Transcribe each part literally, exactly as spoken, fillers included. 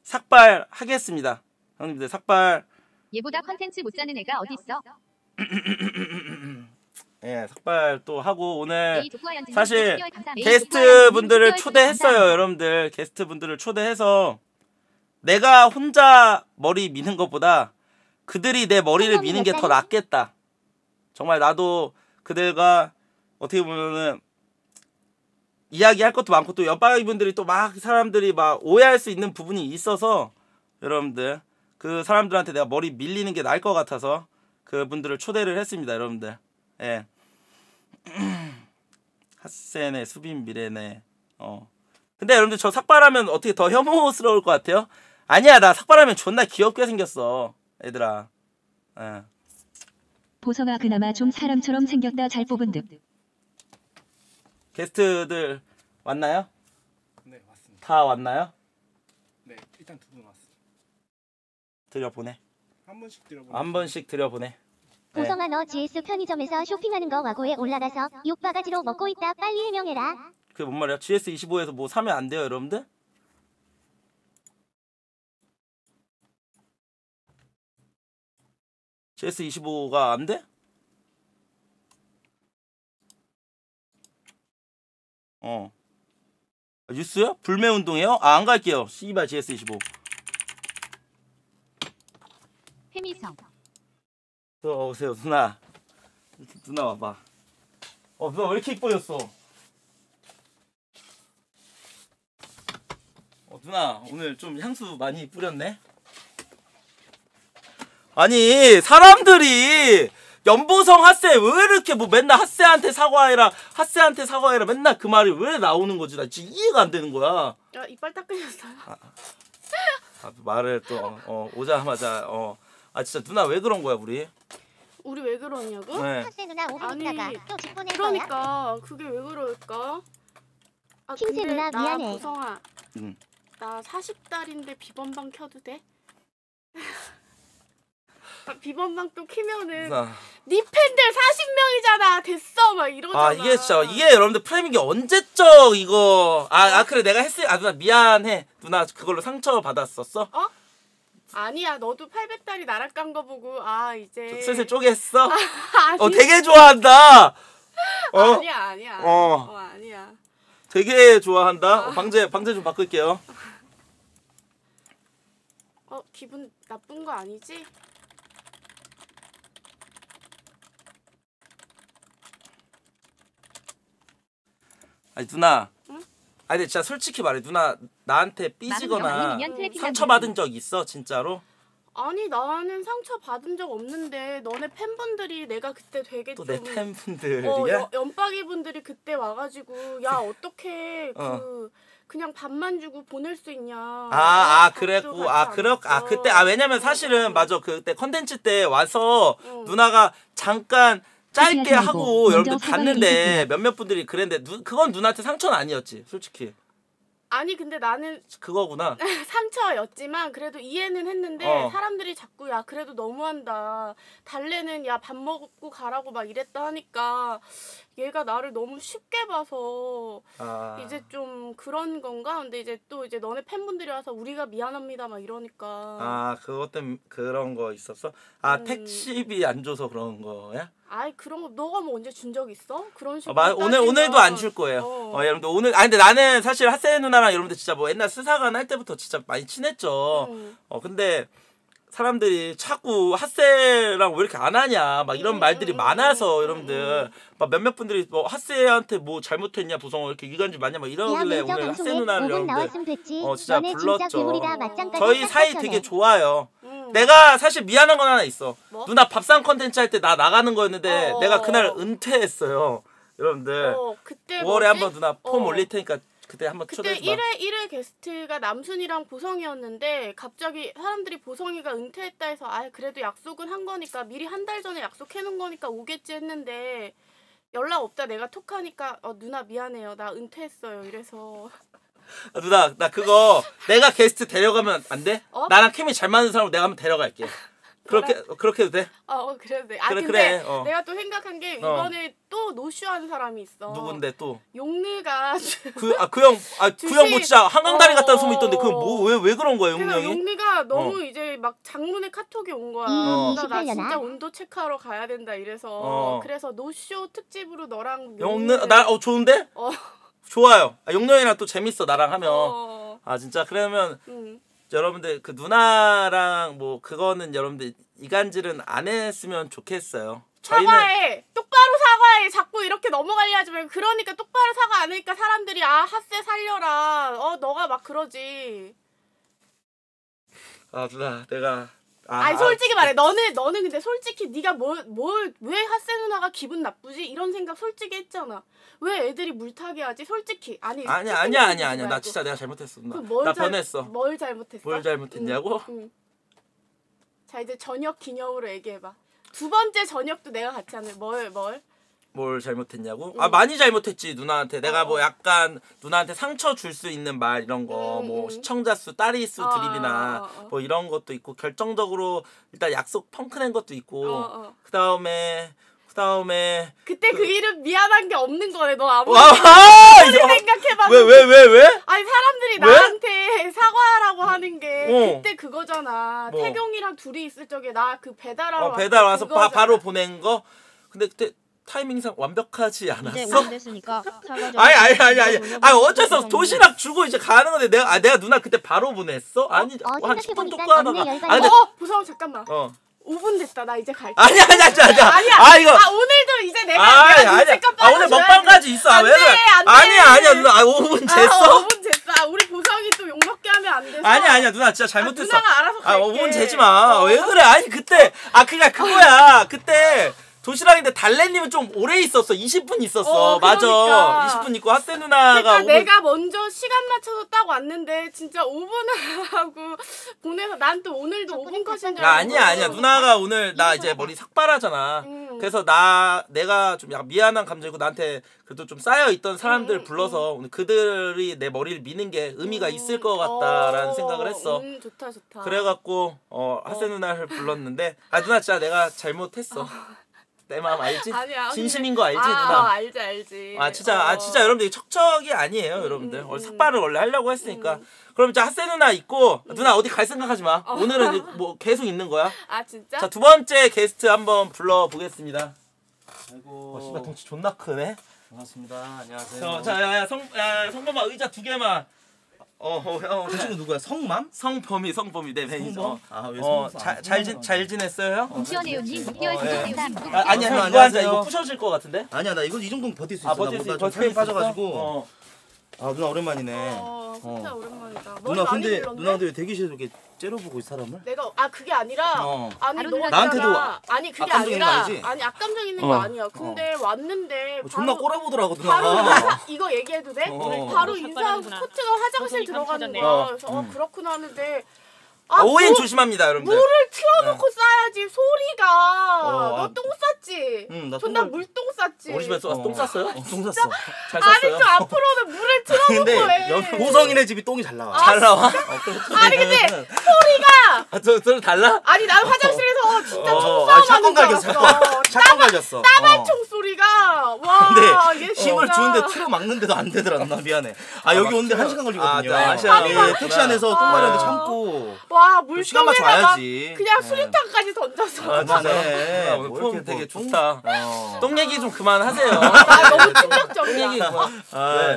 삭발하겠습니다. 형님들 삭발. 얘보다 컨텐츠 못 사는 애가 어딨어? 예, 삭발 또 하고 오늘 에이, 사실 에이, 게스트 분들을 초대했어요. 여러분들 게스트 분들을 초대해서 내가 혼자 머리 미는 것보다 그들이 내 머리를 미는 게 더 낫겠다. 정말 나도 그들과 어떻게 보면은 이야기할 것도 많고 또 옆바위 분들이 또 막 사람들이 막 오해할 수 있는 부분이 있어서 여러분들 그 사람들한테 내가 머리 밀리는 게 나을 것 같아서 그분들을 초대를 했습니다. 여러분들. 예. 핫세네 수빈 미래네. 어. 근데 여러분들 저 삭발하면 어떻게 더 혐오스러울 것 같아요? 아니야, 나 삭발하면 존나 귀엽게 생겼어, 얘들아. 예. 보성아 그나마 좀 사람처럼 생겼다. 잘 뽑은 듯. 게스트들 왔나요? 네, 왔습니다. 다 왔나요? 네, 일단 두 분 왔습니다. 들여보내. 한 번씩 들어보내. 한 번씩 들여보내. 보성아 너 지에스 편의점에서 쇼핑하는 거 와고에 올라가서 육바가지로 먹고 있다. 빨리 해명해라. 그게 뭔 말이야? 지에스 이십오에서 뭐 사면 안 돼요, 여러분들? 지에스 이십오가 안 돼? 어. 뉴스요? 불매운동이요? 아, 안 갈게요. 씨발 지에스 이십오. 해미성. 어, 오세요, 누나. 누나 와봐. 어, 누나 왜 이렇게 이뻐졌어? 어, 누나 오늘 좀 향수 많이 뿌렸네? 아니, 사람들이 연보성 핫세 왜 이렇게 뭐 맨날 핫세한테 사과해라 핫세한테 사과해라 맨날 그 말이 왜 나오는 거지? 나 진짜 이해가 안 되는 거야. 야, 이빨 닦으셨어요? 아, 아, 말을 또 어, 오자마자 어. 아 진짜 누나 왜 그런 거야 우리? 우리 왜 그러냐고? 네. 핫세 누나 오 분 있다가 또 집 보낼 거야. 그러니까 그게 왜 그럴까? 아 킹세 근데 누나 나 미안해. 보성아 응. 나 사십 달인데 비번방 켜도 돼? 아, 비번방 또 키면은 누나. 네 팬들 사십 명이잖아 됐어 막 이러잖아. 아 이게 진짜 이게 여러분들 프레임이 언제적 이거 아, 아 그래 내가 했을 아 누나 미안해 누나 그걸로 상처 받았었어? 어? 아니야 너도 팔백 달이 나락 간 거 보고 아 이제 슬슬 쪼개했어? 아니. 어 되게 좋아한다. 어? 아니야 아니야. 어. 어 아니야. 되게 좋아한다. 아. 어, 방제 방제 좀 바꿀게요. 어 기분 나쁜 거 아니지? 아니 누나. 응? 아니 근데 진짜 솔직히 말해 누나 나한테 삐지거나 상처받은 적 있어 진짜로? 아니 나는 상처 받은 적 없는데 너네 팬분들이 내가 그때 되게 또 좀 내 팬분들이야? 어, 여, 연박이 분들이 그때 와가지고 야 어떻게 어. 그 그냥 밥만 주고 보낼 수 있냐? 아, 아, 밥도 그랬고, 같이 아, 안 그렇, 아, 줬어. 그때, 아, 왜냐면 어, 사실은, 어. 맞아. 그때 컨텐츠 때 와서 응. 누나가 잠깐 짧게 하지 말고 하고 먼저 여러분들 사과해, 봤는데 이새끼야. 몇몇 분들이 그랬는데, 누, 그건 누나한테 상처는 아니었지, 솔직히. 아니 근데 나는 그거구나. 상처였지만 그래도 이해는 했는데 어. 사람들이 자꾸 야 그래도 너무한다 달래는 야 밥 먹고 가라고 막 이랬다 하니까 얘가 나를 너무 쉽게 봐서 아. 이제 좀 그런 건가? 근데 이제 또 이제 너네 팬분들이 와서 우리가 미안합니다 막 이러니까 아, 그것 때문에 그런 거 있었어? 아, 음. 택시비 안 줘서 그런 거야? 아이 그런 거 너가 뭐 언제 준 적 있어? 그런 어, 식으로 마, 오늘 따지면- 오늘도 안 줄 거예요. 어. 어, 여러분들 오늘 아니 근데 나는 사실 핫세 누나랑 여러분들 진짜 뭐 옛날 스사관 할 때부터 진짜 많이 친했죠. 음. 어 근데 사람들이 자꾸 핫세랑 왜 이렇게 안 하냐 막 이런 음, 말들이 음, 많아서 음, 여러분들 막 몇몇 분들이 뭐 핫세한테 뭐 잘못했냐 보성어 이렇게 이간질 많냐 막 야 이러길래 매저 오늘 핫세 방송에 누나를 오 분 여러분들 나왔으면 됐지. 어, 진짜 너네 진짜 불렀죠. 괴물이다. 맞짱까지 저희 딱 사이 쳤네. 되게 좋아요. 음. 내가 사실 미안한 건 하나 있어. 뭐? 누나 밥상 컨텐츠 할 때 나 나가는 거였는데 어, 내가 어, 그날 어. 여러분들 여러분들 어, 그때 오월에 뭐지? 한번 누나 폼 어. 올릴 테니까 그때 한번 그때 초대해줘 봐. 일 회 일 회 게스트가 남순이랑 보성이었는데 갑자기 사람들이 보성이가 은퇴했다 해서 아 그래도 약속은 한 거니까 미리 한 달 전에 약속해 놓은 거니까 오겠지 했는데 연락 없다 내가 톡하니까 어 누나 미안해요 나 은퇴했어요 이래서 아, 누나 나 그거 내가 게스트 데려가면 안 돼? 어? 나랑 케미 잘 맞는 사람 내가 한번 데려갈게. 그렇게 그렇게 해도 돼? 어, 어 그래도 돼. 아 그래, 근데 그래, 어. 내가 또 생각한 게 어. 이번에 또 노쇼하는 사람이 있어. 누군데 또? 용르가 그 아 그 형 아 그 형 뭐 진짜 한강다리 갔다는 소문 있던데 그 뭐 왜 왜 그런 거야 용룡이? 그러니까 용르가 너무 이제 막 장문의 카톡이 온 거야. 어. 나, 나 진짜 이십팔 년아. 온도 체크하러 가야 된다 이래서 어. 그래서 노쇼 특집으로 너랑 용룡 나어 좋은데? 어. 좋아요. 아, 용룡이랑 또 재밌어 나랑 하면. 어. 아 진짜 그러면 응. 여러분들 그 누나랑 뭐 그거는 여러분들 이간질은 안 했으면 좋겠어요. 저희는 사과해. 똑바로 사과해. 자꾸 이렇게 넘어가려 하지 말고. 그러니까 똑바로 사과 안 하니까 사람들이 아 핫세 살려라. 어 너가 막 그러지. 아 누나 내가 아, 아니 솔직히 말해. 너는 너는 근데 솔직히 네가 뭘 뭘 왜 핫세 누나가 기분 나쁘지? 이런 생각 솔직히 했잖아. 왜 애들이 물타기 하지? 솔직히. 아니 아니 스티커 아니야 아니야 쓰지 아니야 나 말고. 진짜 내가 잘못했어 누나. 그뭘 나 잘- 변했어. 뭘 잘못했어? 뭘 잘못했냐고? 응, 응. 자 이제 저녁 기념으로 얘기해봐. 두 번째 저녁도 내가 같이 하는 뭘 뭘? 뭘 잘못했냐고? 응. 아 많이 잘못했지 누나한테. 내가 어, 뭐 어. 약간 누나한테 상처 줄 수 있는 말 이런 거 응, 뭐 응. 시청자 수, 따리 수 어, 드립이나 어, 어. 뭐 이런 것도 있고 결정적으로 일단 약속 펑크낸 것도 있고 어, 어. 그 다음에 그 다음에 그때 그 일은 미안한 게 없는 거네. 너 아무리 와 아무리 이거 생각해봤는데. 왜 왜 왜 왜? 아니 사람들이 왜? 나한테 사과하라고 하는 게 어. 그때 그거잖아. 뭐. 태경이랑 둘이 있을 적에 나 그 배달하러 어, 배달 와서 바, 그거잖아. 바로 보낸 거. 근데 그때 타이밍상 완벽하지 않았어? 이제 오픈됐으니까 사과 좀 아니 아니 아니 아니 물어보고 아니 어쩔 수 없어. 정리. 도시락 주고 이제 가는 건데 내가 아 내가 누나 그때 바로 보냈어? 아니 어, 한 십 분 생각해보니까 쫓고 하다가 언니 열받네. 아 근데 어 보성 잠깐만. 어 오 분 됐다. 나 이제 갈게. 아니 아니 아니 아니 아니야. 아 이거 아 오늘도 이제 내가 아니 내가 아니 눈치껏 아 오늘 빠져줘야지. 먹방까지 있어. 안 왜 돼, 그래? 안 돼. 아니야 아니야 누나 아 오 분 아, 쟀어? 오 분 됐다. 우리 보성이 또 욕먹게 하면 안 돼서. 아니야 아니야 누나 진짜 잘못했어. 아, 누나가 알아서 아 갈게. 오 분 재지 마. 어. 왜 그래? 아니 그때 아 그니까 그거야. 그때 도시락인데 달래님은 좀 오래 있었어. 이십 분 있었어. 어, 맞아. 그러니까. 이십 분 있고 핫세 누나가 그러니까 오 분 내가 먼저 시간 맞춰서 딱 왔는데 진짜 오 분 하고 보내서 난 또 오늘도 오 분 컷인 줄 야, 알고. 아니야 아니야 누나가 오늘 나 이제 머리 삭발하잖아. 음. 그래서 나 내가 좀 약간 미안한 감정이고 나한테 그래도 좀 쌓여 있던 사람들 음, 불러서 오늘 그들이 내 머리를 미는 게 의미가 음. 있을 것 같다라는 어, 생각을 했어. 음, 좋다 좋다. 그래갖고 어 핫세 누나를 불렀는데 아 누나 진짜 내가 잘못했어. 내 마음 알지? 아니야. 진심인 거 알지 아, 누나? 어, 알지 알지. 아 진짜 아 어. 진짜 여러분들 척척이 아니에요 여러분들. 음, 원래 음. 삭발을 원래 하려고 했으니까. 그럼 이제 핫세 누나 있고 누나 어디 갈 생각하지 마. 오늘은 이제 뭐 계속 있는 거야. 아 진짜? 자 두 번째 게스트 한번 불러보겠습니다. 아이고. 어, 씨발 덩치 존나 크네. 반갑습니다. 안녕하세요. 자, 자, 야, 야, 성, 야, 성범아 의자 두 개만. 어, 어, 형. 그 친구 누구야? 성맘? 성범이, 성범이 내 매니저. 성범? 아, 왜 어, 성범? 잘, 잘, 지, 잘 지냈어요? 김치원혜연님 육 개월 어, 예. 구독 감사. 아, 아니야, 형 이거 안녕하세요. 앉아. 이거 부셔질 것 같은데? 아니야, 나 이거 이 정도는 버틸 수 있어. 아, 버틸 수 나 있어. 좀 살이 빠져가지고. 어. 아, 누나 오랜만이네. 어, 진짜 어. 오랜만이다. 머리 누나 많이 근데 길렀네? 누나 근데 왜 대기실에서 이렇게 째려보고 있어 사람을? 내가 아 그게 아니라 어. 아니 바로 너가 나한테도 있잖아. 아니 그게 악감정 있는 거 아니라 아니지? 아니 악감정 있는 어. 거 아니야. 근데 왔는데 어, 존나 바로- 꼬라보더라고 바로 누나가. 인사, 이거 얘기해도 돼? 어. 바로 인사하고 삭발하는구나. 코트가 화장실 거기 들어가는 감춰졌네. 거야. 어. 그래서 어 음. 그렇구나 하는데 아, 오인 물- 조심합니다, 여러분들. 물을 틀어놓고 싸야지 소리가. 어, 너 아. 똥 쌌지? 응, 나 존나 똥을- 물똥 쌌지? 우리 집에 서 어. 똥 쌌어요? 어, 똥 쌌어. 잘 아니 쌌어요? 좀 앞으로는 물을 틀어놓고 근데 해. 여기 보성이네 집이 똥이 잘 나와. 잘 나와? 아니 근데 소리가 아, 저, 저 달라? 아니 난 화장실에서 진짜 어, 총 아, 싸움하는 샷건 줄 갈겼어. 알았어. 샷건 갈겼어. 따발총 소리가 와 근데 이게 힘을 진짜- 주는데 틀어 막는데도 안 되더라 누나 미안해. 아 여기 막 오는데 한 틀어- 시간 아, 걸리거든요. 네, 한 시간 예, 걸리구나. 택시 안에서 똥 아. 마려운데 참고. 와 시간 맞춰 물통에다가 와야지. 그냥 네. 수류탄까지 던져서 아, 진짜? 네. 아, 오늘 뭐 폼 이렇게 되게 뭐 좋다. 어. 똥 얘기 좀 그만하세요. 아 너무 똥 얘기 충격적이야. 그만. 아, 왜?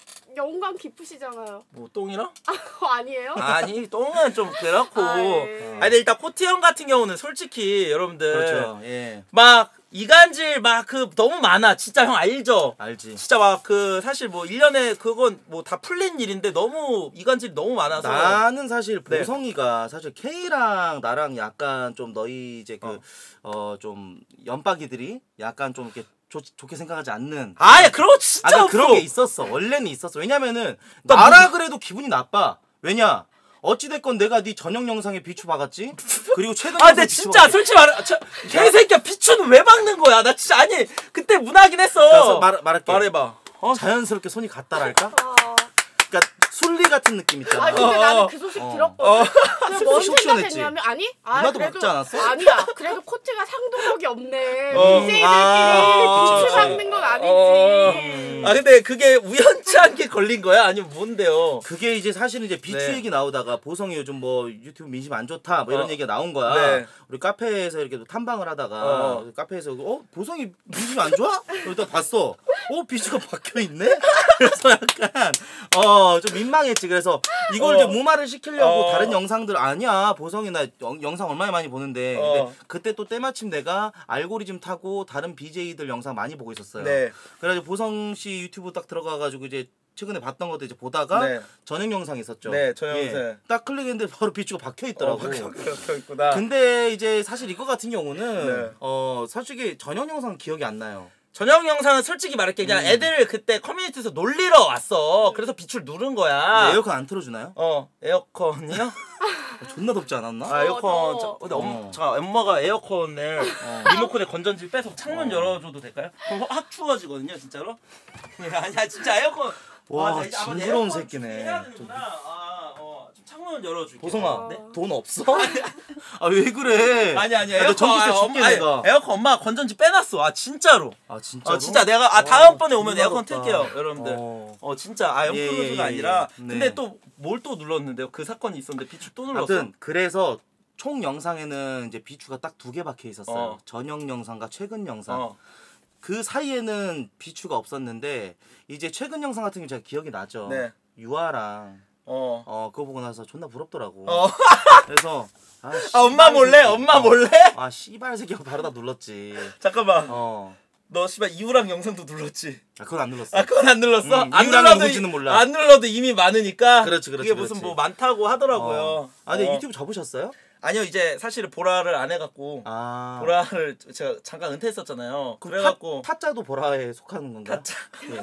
영광 깊으시잖아요. 뭐 똥이랑? 어, 아니에요? 아니 똥은 좀 그렇고. 아, 아, 예. 근데 일단 코티 형 같은 경우는 솔직히 여러분들 그렇죠. 예. 막 이간질 막 그 너무 많아. 진짜 형 알죠? 알지. 진짜 막 그 사실 뭐 일 년에 그건 뭐 다 풀린 일인데 너무 이간질이 너무 많아서. 나는 사실 네. 보성이가 사실 K랑 나랑 약간 좀 너희 이제 그 어 좀 연박이들이 약간 좀 이렇게 좋, 좋게 생각하지 않는 아예 그런 거 진짜 아, 그러니까 없어. 그런 게 있었어. 원래는 있었어. 왜냐면은 나 나라 그래도 기분이 나빠. 왜냐? 어찌됐건 내가 네 전용 영상에 비추 박았지? 그리고 최근 아 근데 영상에 비추 진짜 박았지? 솔직히 말해 저, 개새끼야 피추는 왜 박는 거야? 나 진짜 아니 그때 문화긴 했어. 그래서 말, 말할게. 말해봐. 어? 자연스럽게 손이 갔다랄까? 어. 그러니까 순리 같은 느낌 있잖아. 아 근데 어, 나는 어. 그 소식 어. 들었거든. 어. 뭔 시원했지? 생각했냐면 아니? 아, 누나도 그래도- 먹지 않았어? 아니야. 그래도 코트가 상도력이 없네. 어. 비제이들끼리 아, 빛을 그치. 받는 건 아니지. 음. 아 근데 그게 우연치 않게 걸린 거야? 아니면 뭔데요? 그게 이제 사실은 이제 비추 네. 얘기 나오다가 보성이 요즘 뭐 유튜브 민심 안 좋다 뭐 이런 어. 얘기가 나온 거야. 네. 우리 카페에서 이렇게 탐방을 하다가 어. 카페에서 어 보성이 민심 안 좋아? 그러다 봤어. 어 비추가 박혀 있네. 그래서 약간 어 좀 민망했지. 그래서 이걸 어. 이제 무마를 시키려고 어. 다른 영상들 아니야 보성이 나 영, 영상 얼마나 많이 보는데 어. 근데 그때 또 때마침 내가 알고리즘 타고 다른 비제이들 영상 많이 보고 있었어요. 네. 그래가지고 보성 씨 유튜브 딱 들어가가지고 이제 최근에 봤던 것도 이제 보다가 네. 전용 영상 있었죠. 네, 전용 영상. 딱 클릭했는데 바로 비추가 박혀 있더라고. 박혀 있구나. 근데 이제 사실 이거 같은 경우는 네. 어 솔직히 전용 영상 기억이 안 나요. 전용 영상은 솔직히 말할게 그냥 음. 애들 그때 커뮤니티에서 놀리러 왔어. 그래서 비출 누른 거야. 에어컨 안 틀어주나요? 어 에어컨이요? 어, 존나 덥지 않았나? 아 에어컨 더워. 저, 근데 엄, 어. 저 엄마가 에어컨을 어. 리모컨에 건전지 빼서 창문 어. 열어줘도 될까요? 그럼 확 추워지거든요 진짜로. 아니야 진짜 에어컨. 와, 아, 나 이제 아마 징그러운 에어컨 새끼네. 해야 되는구나. 아, 어, 좀 창문 열어줄게. 보성아, 네? 돈 없어? 아 왜 그래? 아니 아니 야, 너 에어컨 전기세 아, 줄게 엄마, 내가. 아니, 에어컨 엄마가 건전지 빼놨어. 아 진짜로. 아 진짜? 아 진짜 내가 아 다음번에 오면 존나 에어컨 덥다. 틀게요 여러분들. 어. 어 진짜 아 예, 영클로즈가 예, 예, 아니라 예. 네. 근데 또 뭘 또 눌렀는데요? 그 사건이 있었는데 비추 또 눌렀어. 아무튼 그래서 총 영상에는 이제 비추가 딱 두 개 박혀 있었어요. 어. 전용 영상과 최근 영상. 어. 그 사이에는 비추가 없었는데 이제 최근 영상 같은 게 제가 기억이 나죠. 네. 유아랑 어. 어 그거 보고 나서 존나 부럽더라고. 어. 그래서 아, 아 엄마 씨발 몰래? 새끼. 엄마 어. 몰래? 아 씨발 새끼가 바로 다 눌렀지. 잠깐만. 어. 너 씨발 이유랑 영상도 눌렀지. 아 그건 안 눌렀어. 아 그건 안 눌렀어? 음, 안 이유랑이 눌러도 누군지는 몰라. 안 눌러도 이미 많으니까. 그렇지, 그렇지, 그게 무슨 그렇지. 뭐 많다고 하더라고요. 어. 아 근데 어. 유튜브 접으셨어요? 아니요 이제 사실 보라를 안 해갖고 아. 보라를 제가 잠깐 은퇴했었잖아요. 그 그래갖고 타, 타짜도 보라에 속하는 건가요? 타짜.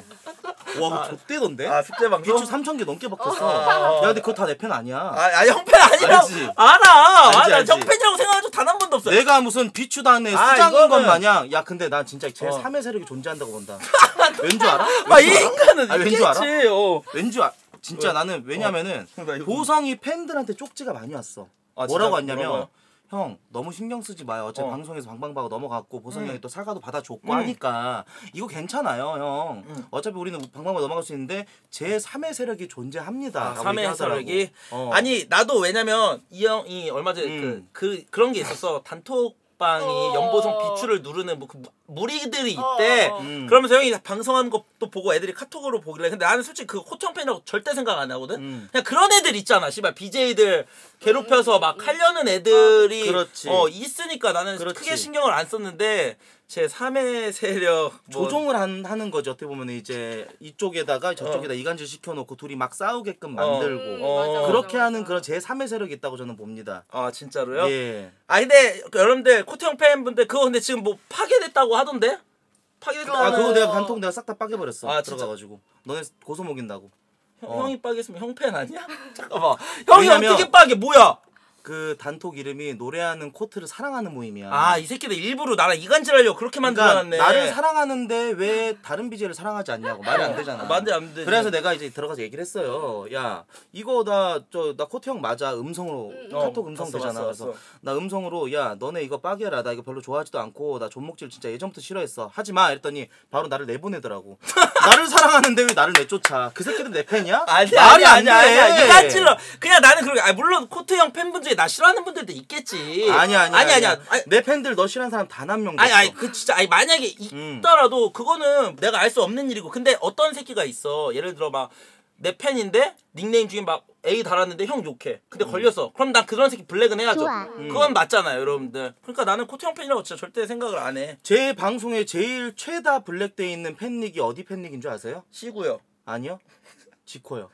예. 와, 그거 좆대던데? 아 숙제 방송. 비추 삼천 개 넘게 박혔어. 어. 야, 근데 그거 다 내 편 아니야. 아, 아 형팬 아니라 알지? 알아. 알지, 아, 알지. 나 형팬이라고 생각한 적 단 한 번도 없어. 내가 무슨 비추단의 아, 수장인 이거는- 것 마냥 야 근데 난 진짜 제 어. 삼의 세력이 존재한다고 본다. 왠 줄 알아? 아, 이 왠 줄 알아? 인간은 아, 왠 줄 있겠지. 알아? 어. 왠 줄 알... 진짜 왜? 나는 왜냐면은 어. 나 이거- 보성이 팬들한테 쪽지가 많이 왔어. 아, 뭐라고 진짜? 왔냐면 뭐라고요? 형 너무 신경 쓰지 마요. 어차피 어. 방송에서 방방바가 넘어갔고 보성이 음. 형이 또 사과도 받아줬고 음. 하니까 이거 괜찮아요 형. 음. 어차피 우리는 방방바 넘어갈 수 있는데 제 삼의 세력이 존재합니다. 아, 라고 삼의 얘기하더라고. 세력이 어. 아니 나도 왜냐면 이 형이 얼마 전에 음. 그, 그 그런 게 있었어. 단톡방이 어. 연보성 비추를 누르는 뭐 그 무리들이 있대. 어, 어. 음. 그러면서 형이 방송하는 것도 보고 애들이 카톡으로 보길래 근데 나는 솔직히 그 호청 팬이라고 절대 생각 안 하거든. 음. 그냥 그런 애들 있잖아. 씨발 비제이들 괴롭혀서 막 하려는 애들이 그렇지. 어 있으니까 나는 그렇지. 크게 신경을 안 썼는데 제 삼의 세력 뭐 조종을 한, 하는 거죠. 어떻게 보면 이제 이쪽에다가 저쪽에다 이간질 시켜놓고 둘이 막 싸우게끔 어. 만들고 음, 어. 맞아, 그렇게 맞아, 하는 맞아. 그런 제 삼의 세력이 있다고 저는 봅니다. 아 진짜로요? 예. 아 근데 여러분들 코트형 팬분들 그거 근데 지금 뭐 파괴됐다고 하던데? 파괴됐다. 아 그거 내가 단통 내가 싹 다 빠개버렸어. 아, 진짜? 들어가가지고 너네 고소 먹인다고. 형, 어. 형이 빠겠으면 형 팬 아니야? 잠깐만. 형이 왜냐면- 어떻게 빠게? 뭐야? 그 단톡 이름이 노래하는 코트를 사랑하는 모임이야. 아 이 새끼들 일부러 나랑 이간질하려고 그렇게 그러니까 만들어놨네. 나를 사랑하는데 왜 다른 비제이를 사랑하지 않냐고 말이 안 되잖아. 아, 말이 안 되지. 그래서 내가 이제 들어가서 얘기를 했어요. 야 이거 나 저 나 코트 형 맞아. 음성으로 음, 카톡 어, 음성 봤어, 되잖아. 봤어, 그래서 봤어. 나 음성으로 야 너네 이거 빠개라. 나 이거 별로 좋아하지도 않고 나 존목질 진짜 예전부터 싫어했어. 하지 마. 이랬더니 바로 나를 내보내더라고. 나를 사랑하는데 왜 나를 내쫓아? 그 새끼들 내 팬이야? 아니 말이 아니 안 아니 돼. 아니 이간질러. 그냥 나는 그렇게 아 물론 코트 형 팬분 중에 나 싫어하는 분들도 있겠지. 아니야 아니야 아니 아니야. 아니, 내 팬들 너 싫어하는 사람 단 한 명도 아니 없어. 아니 그 진짜 아니 만약에 음. 있더라도 그거는 내가 알 수 없는 일이고 근데 어떤 새끼가 있어 예를 들어 막 내 팬인데 닉네임 중에 막 A 달았는데 형 욕해 근데 음. 걸렸어 그럼 난 그런 새끼 블랙은 해야죠. 좋아. 음. 그건 맞잖아요 여러분들. 그러니까 나는 코트 형 팬이라고 진짜 절대 생각을 안해. 제 방송에 제일 최다 블랙돼 있는 팬닉이 어디 팬닉인 줄 아세요? 시고요. 아니요. 지코요.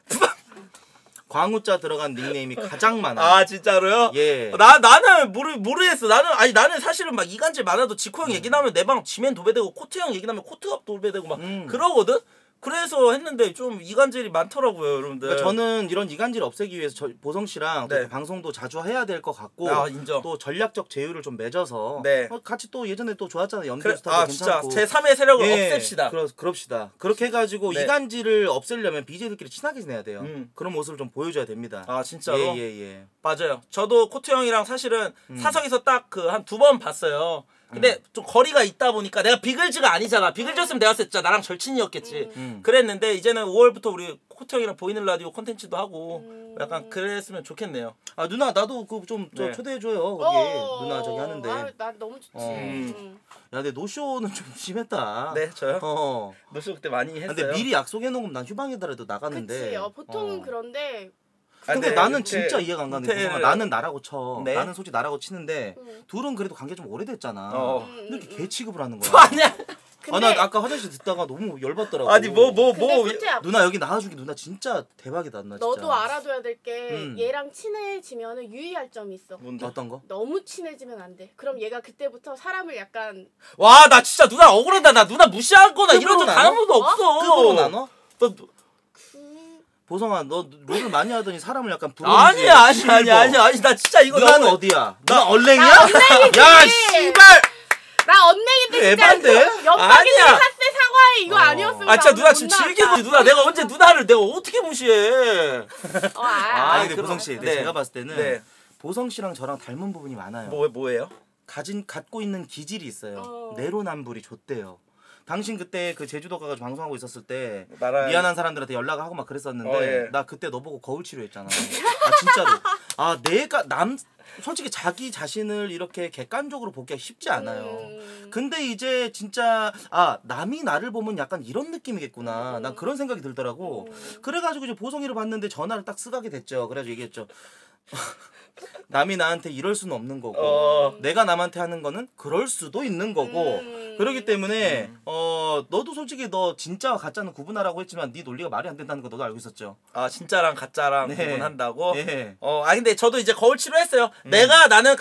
광우자 들어간 닉네임이 가장 많아요. 아 진짜로요? 예. 나 나는 모르 모르겠어. 나는 아니 나는 사실은 막 이간질 많아도 지코 형 얘기 나면 내 방 지면 도배되고 코트 형 얘기 나면 코트가 도배되고 막 음. 그러거든. 그래서 했는데 좀 이간질이 많더라고요, 여러분들. 그러니까 저는 이런 이간질 없애기 위해서 저, 보성 씨랑 네. 또 방송도 자주 해야 될 것 같고 아, 인정. 또 전략적 제휴를 좀 맺어서 네. 어, 같이 또 예전에 또 좋았잖아요. 연기 그래, 스타도 아 진짜 괜찮고. 제삼의 세력을 예, 없앱시다. 그러, 그럽시다. 그렇게 해가지고 네. 이간질을 없애려면 비제이들끼리 친하게 지내야 돼요. 음. 그런 모습을 좀 보여줘야 됩니다. 아 진짜로? 예예예. 예, 예. 맞아요. 저도 코트 형이랑 사실은 음. 사석에서 딱 그 한 두 번 봤어요. 근데 음. 좀 거리가 있다 보니까 내가 비글즈가 아니잖아. 비글즈였으면 내가 진짜 나랑 절친이었겠지. 음. 그랬는데 이제는 오월부터 우리 코트 형이랑 보이는 라디오 콘텐츠도 하고 음. 약간 그랬으면 좋겠네요. 아 누나 나도 그 좀 네. 초대해줘요. 거기 어, 누나 저기 하는데. 아, 나 너무 좋지. 어. 음. 야 근데 노쇼는 좀 심했다. 네, 저요? 어. 노쇼 그때 많이 했어요. 근데 미리 약속해놓으면 난 휴방이더라도 나갔는데. 그치. 어, 보통은 어. 그런데 아, 근데 네, 나는 은퇴- 진짜 이해가 안 가는 게 은퇴를- 보성아, 나는 나라고 쳐. 네. 나는 솔직히 나라고 치는데 음. 둘은 그래도 관계 좀 오래됐잖아. 어. 음, 근데 이렇게 음, 개 취급을 하는 거야. 아니야. 근데 아 나 아까 화장실 듣다가 너무 열받더라고. 아니 뭐 뭐 근데 뭐. 코트야, 누나 여기 나와주기 누나 진짜 대박이다 누나 진짜. 너도 알아둬야 될 게 음. 얘랑 친해지면은 유의할 점이 있어. 뭔데? 어떤 거? 너무 친해지면 안 돼. 그럼 얘가 그때부터 사람을 약간 와, 나 진짜 누나 억울하다. 나 누나 무시하거나 이런 적 급으로 단 한 번도 나눠? 없어. 급으로 나눠? 너, 그 보성아 너 롤을 많이 하더니 사람을 약간 부러운지. 아니야, 아니야, 아니야, 아니야, 아니 나 진짜 이거 누나는 너무- 어디야? 누나 얼랭이야? 나 얼랭이지. 야 씨발. 나 언니인데 진짜 에반데? 연박이네 아니야. 핫세 사과에 이거 어. 아니었으면 아 진짜 나 누나 못 지금 나왔다. 즐기고 누나 내가 언제 누나를 내가 어떻게 무시해? 어, 아, 아 아, 근데 그럼- 보성 씨, 네. 제가 봤을 때는 네. 보성 씨랑 저랑 닮은 부분이 많아요. 뭐 뭐예요? 가진 갖고 있는 기질이 있어요. 어. 내로남불이 좋대요. 당신 그때 그 제주도 가가지고 방송하고 있었을 때 나랑 미안한 사람들한테 연락을 하고 막 그랬었는데 어, 예. 나 그때 너 보고 거울 치료했잖아. 아 진짜로. 아 내가 남 솔직히 자기 자신을 이렇게 객관적으로 보기가 쉽지 않아요. 음. 근데 이제 진짜 아 남이 나를 보면 약간 이런 느낌이겠구나. 음. 난 그런 생각이 들더라고. 음. 그래가지고 이제 보성이를 봤는데 전화를 딱 쓰가게 됐죠. 그래가지고 얘기했죠. 남이 나한테 이럴 수는 없는 거고 어. 내가 남한테 하는 거는 그럴 수도 있는 거고 음. 그렇기 때문에 어 너도 솔직히 너 진짜와 가짜는 구분하라고 했지만 네 논리가 말이 안 된다는 거 너도 알고 있었죠. 아 진짜랑 가짜랑 네. 구분한다고? 예. 어, 아 근데 저도 이제 거울 치료했어요. 내가 나는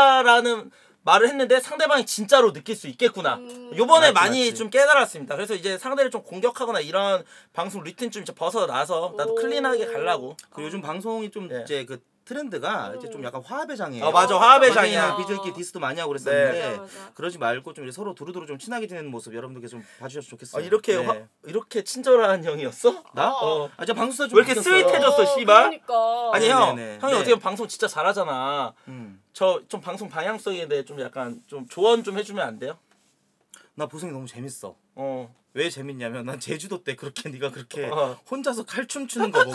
가짜라는 말을 했는데 상대방이 진짜로 느낄 수 있겠구나. 음. 요번에 맞지, 많이 맞지. 좀 깨달았습니다. 그래서 이제 상대를 좀 공격하거나 이런 방송 루틴 좀 이제 벗어나서 나도 오. 클린하게 가려고. 그 요즘 방송이 좀 예. 이제 그 트렌드가 음. 이제 좀 약간 화합의 장이에요. 어 맞아 화합의 장이야. 장이야. 비즈니스끼리 디스도 많이 하고 그랬었는데 맞아, 맞아. 그러지 말고 좀 이제 서로 두루두루 좀 친하게 지내는 모습 여러분들께 좀 봐주셨으면 좋겠어요. 아 이렇게 네. 화, 이렇게 친절한 형이었어? 나? 어. 아, 저 방송사 좀 왜 이렇게 바뀌었어요. 스윗해졌어, 어, 씨발? 그러니까. 아니 형, 네네네. 형이 네. 어떻게 보면 방송 진짜 잘하잖아. 음. 저 좀 방송 방향성에 대해 좀 약간 좀 조언 좀 해주면 안 돼요? 나 보성이 너무 재밌어. 어. 왜 재밌냐면 난 제주도 때 그렇게 네가 그렇게 어. 혼자서 칼춤 추는 거 보고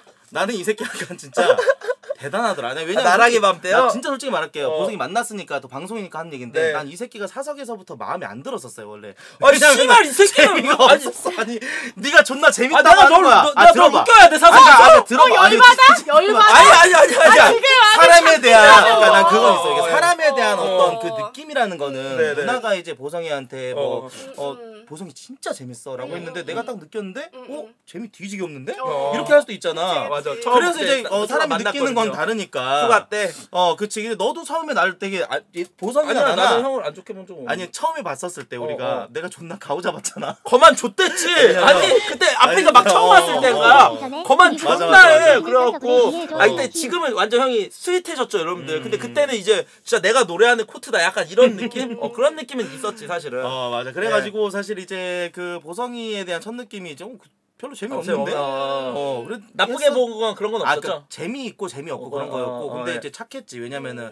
나는 이 새끼 약간 진짜 대단하더라. 나 왜냐면 아, 나락의 솔직히- 밤 때요? 나 진짜 솔직히 말할게요. 어. 보성이 만났으니까 또 방송이니까 하는 얘긴데 네. 난 이 새끼가 사석에서부터 마음에 안 들었었어요 원래. 아니 왜냐면 씨발 이 새끼는 재미가 뭐- 아니 없었어. 아니 네가 존나 아 재밌다고 내가 하는 널 거야. 너- 아 나 들어봐. 널 웃겨야 돼 아, 사실. 아, 아, 들어봐. 아니, 열받아? 열받아? 아니 아니 아니 아니. 아니. 사람에 대한 어. 그러니까 난 그건 있어. 이게 어. 사람에 대한 어. 어떤 그 느낌이라는 거는 네네. 누나가 이제 보성이한테 뭐 어. 어, 음. 보성이 진짜 재밌어라고 음, 했는데 음, 내가 음. 딱 느꼈는데 음, 어 음. 재미 뒤지게 없는데 어. 이렇게 할 수도 있잖아. 맞아. 그치. 처음 그래서 이제 그때 어, 사람이 만났거든요. 느끼는 건 다르니까. 휴가 때. 어 그치. 근데 너도 처음에 나를 되게 아, 이- 보성이가 아니야 나나 나는 형을 안 좋게 본 적 없어. 아니 처음에 봤었을 때 우리가 어, 어. 내가 존나 가오 잡았잖아. 거만 줬댔지. 아니 그때 앞에가 아니, 막 처음 어, 봤을 때가 어, 거만 맞아, 존나 맞아, 해. 맞아. 그래갖고 아 어. 이때 지금은 완전 형이 스윗해졌죠 여러분들. 음. 근데 그때는 이제 진짜 내가 노래하는 코트다 약간 이런 느낌? 어 그런 느낌은 있었지 사실은. 어 맞아. 그래가지고 사실 이제 그 보성이에 대한 첫 느낌이 좀 별로 재미없는데. 어, 어 그래 나쁘게 했어. 본 건 그런 건 아, 없었죠. 그러니까 재미있고 재미없고 어, 그런 어, 거였고 어, 근데 어, 이제 착했지. 왜냐면은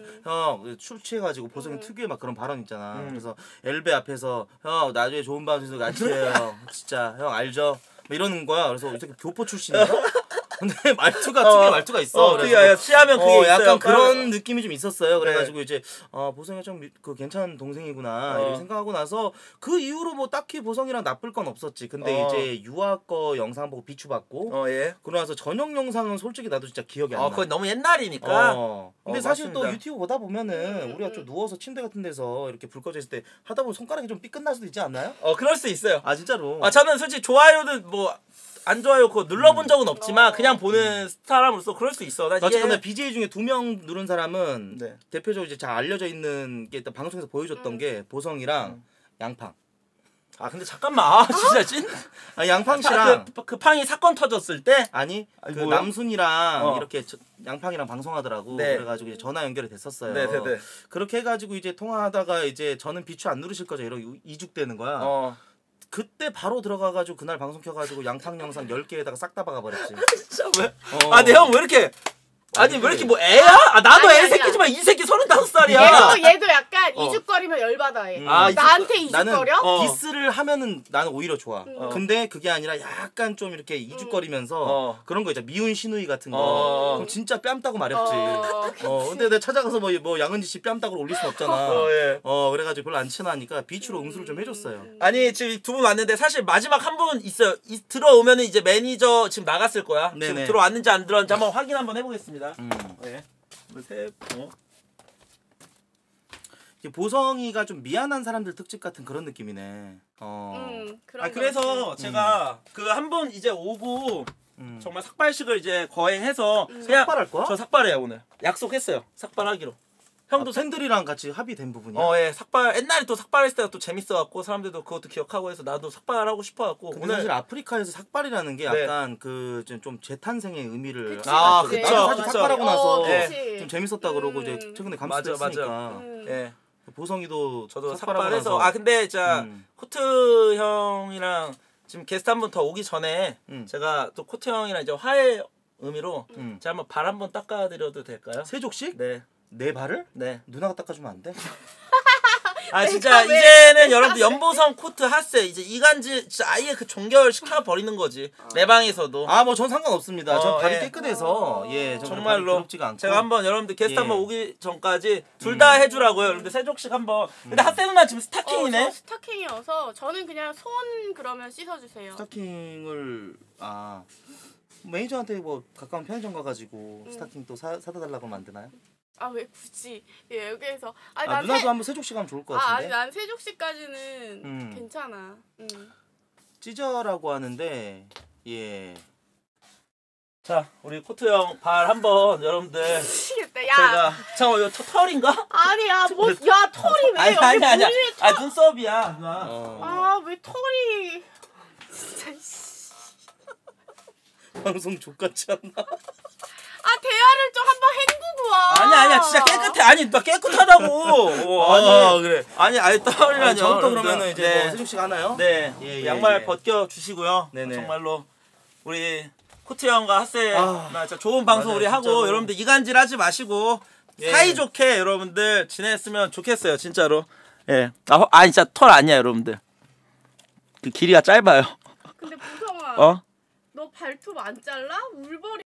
형술 취해가지고 보성이 음. 특유의 막 그런 발언 있잖아. 음. 그래서 엘베 앞에서 형 나중에 좋은 방송에서 같이 해요. 진짜 형 알죠? 뭐 이러는 거야. 그래서 이 새끼 교포 출신인가? 근데 말투가 어, 특유의 말투가 있어. 어, 그래서 그게 취하면 그게 어, 있어요. 약간 빨리. 그런 느낌이 좀 있었어요. 그래가지고 이제 어, 보성이가 좀 그 괜찮은 동생이구나 어. 이렇게 생각하고 나서 그 이후로 뭐 딱히 보성이랑 나쁠 건 없었지. 근데 어. 이제 유아 거 영상 보고 비추받고 어 예. 그러고 나서 전용 영상은 솔직히 나도 진짜 기억이 안 나. 어 그건 너무 옛날이니까. 어. 근데 어, 사실 맞습니다. 또 유튜브 보다 보면은 음, 우리가 음. 좀 누워서 침대 같은 데서 이렇게 불 꺼져 있을 때 하다 보면 손가락이 좀 삐끗날 수도 있지 않나요? 어 그럴 수 있어요. 아 진짜로. 아 저는 솔직히 좋아요는 뭐 안 좋아요 그거 눌러본 적은 없지만 어. 그냥 보는 사람으로서 그럴 수 있어. 나 맞지. 이해- 근데 비제이 중에 두 명 누른 사람은 네. 대표적으로 이제 잘 알려져 있는 게 일단 방송에서 보여줬던 음. 게 보성이랑 음. 양팡. 아 근데 잠깐만 아 진짜 찐. 아, 양팡 씨랑 그, 그 팡이 사건 터졌을 때 아니 그 뭐요? 남순이랑 어. 이렇게 저, 양팡이랑 방송하더라고. 네. 그래가지고 이제 전화 연결이 됐었어요. 네네네. 그렇게 해가지고 이제 통화하다가 이제 저는 비추 안 누르실 거죠. 이러고 이죽되는 거야. 어. 그때 바로 들어가가지고 그날 방송 켜가지고 양팡 영상 열 개에다가 싹 다 박아버렸지. 진짜 왜? 어. 아, 내 형 왜 이렇게 아니 아니, 왜 이렇게 뭐 애야? 아 나도 아니, 애 아니야. 새끼지만 이 새끼 서른다섯 살이야. 얘도 얘도 약간 어. 이죽거리면 열받아 얘. 음. 아, 나한테 나는 이죽거려? 어. 디스를 하면은 나는 오히려 좋아. 음. 근데 그게 아니라 약간 좀 이렇게 이죽거리면서 어. 그런 거 있잖아. 미운 시누이 같은 거. 어. 그럼 진짜 뺨 따고 말했지. 어. 어. 근데 내가 찾아가서 뭐, 뭐 양은지 씨 뺨 따고 올릴 순 없잖아. 어, 예. 어, 그래가지고 별로 안 친하니까 비추로 응수를 좀 해줬어요. 아니 지금 두 분 왔는데 사실 마지막 한 분 있어요. 이, 들어오면은 이제 매니저 지금 나갔을 거야. 지금 네네. 들어왔는지 안 들어왔는지 한번 확인 한번 해보겠습니다. 음. 네. 세, 어? 이게 보성이가 좀 미안한 사람들 특집 같은 그런 느낌이네. 어. 음, 그런 아 거 그래서 제가 그 한 분 이제 오고 음. 정말 삭발식을 이제 거행해서 음. 그냥 삭발할 거야? 저 삭발해요 오늘. 약속했어요. 삭발하기로. 형도 아, 팬들이랑 같이 합의된 부분이야? 어, 예, 삭발 옛날에 또 삭발했을 때가 또 재밌어갖고 사람들도 그것도 기억하고 해서 나도 삭발하고 싶어갖고 근데 오늘 사실 아프리카에서 삭발이라는 게 네. 약간 그 좀 재탄생의 의미를 그치, 아, 알거든. 그쵸, 나도 사실 그쵸. 삭발하고 나서 어, 예. 그치. 좀 재밌었다 그러고 이제 음. 최근에 맞아, 감수됐으니까 맞아. 음. 예, 보성이도 저도 삭발하고 삭발해서 나서 아 근데 진짜 음. 코트 형이랑 지금 게스트 한 분 더 오기 전에 음. 제가 또 코트 형이랑 이제 화해 의미로 음. 제가 한번 발 한번 닦아드려도 될까요? 세족식? 네, 내 발을? 네. 누나가 닦아주면 안 돼? 아 진짜 왜? 이제는 여러분들 연보성 코트 핫세 이제 이간질 진짜 아예 그 종결 시켜 버리는 거지 내 방에서도. 아 뭐 전 상관없습니다. 어, 전 발이 예. 깨끗해서 예 정말로 더럽지가 않고 제가 한번 여러분들 게스트 예. 한번 오기 전까지 둘 다 음. 해주라고요. 여러분들 세족식 한번. 근데 핫세 누나 지금 어, 스타킹이네. 저 스타킹이어서 저는 그냥 손 그러면 씻어주세요. 스타킹을 아 매니저한테 뭐 가까운 편의점 가가지고 음. 스타킹 또 사, 사다 달라고 만드나요? 아 왜 굳이 예, 여기에서 아니 아 난 누나도 세... 한번 세족식 하면 좋을 것 아 아니 같은데 난 세족식까지는 음. 괜찮아. 음. 찢어라고 하는데 예 자 우리 코트 형 발 한번 여러분들 미치겠다. 야 제가 잠깐 이거 터- 털인가? 아니야 뭐야 털이 왜 아니 여기 아니 아니야. 머리에 아 눈썹이야 누나. 어. 아 왜 털이 진짜 씨. 방송 족같지 않나? 아 대화를 좀 한번 헹구고 와. 아니 아니야 진짜 깨끗해. 아니 나 깨끗하다고. 어, 아니 아, 그래. 아니 아니 털이라뇨. 저부터 여러분들. 그러면은 이제 네. 뭐 세족식 하나요? 네, 예, 예, 양말 예. 벗겨 주시고요. 네네. 정말로 우리 코트 형과 핫세 아, 나 진짜 좋은 방송 맞아요, 우리 하고 진짜로. 여러분들 이간질 하지 마시고 예. 사이좋게 여러분들 지냈으면 좋겠어요, 진짜로. 예, 아, 허- 아 진짜 털 아니야, 여러분들. 그 길이가 짧아요. 근데 보성아 어? 너 발톱 안 잘라? 울버리